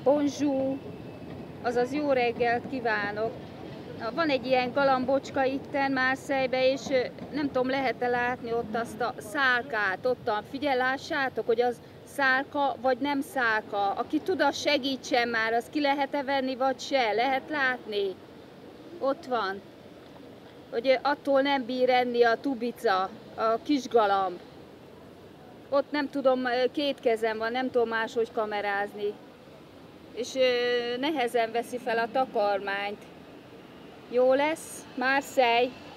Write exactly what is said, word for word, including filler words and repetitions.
Bonjour, azaz jó reggelt kívánok! Van egy ilyen galambocska itten Marseille-be, és nem tudom, lehet-e látni ott azt a szálkát, ottan. Figyel, lássátok, hogy az szálka vagy nem szálka. Aki tud, az segítsen már, az ki lehet-e venni, vagy se. Lehet látni? Ott van. Hogy attól nem bír enni a tubica, a kis galamb. Ott nem tudom, két kezem van, nem tudom máshogy kamerázni. És nehezen veszi fel a takarmányt. Jó lesz? Marseille!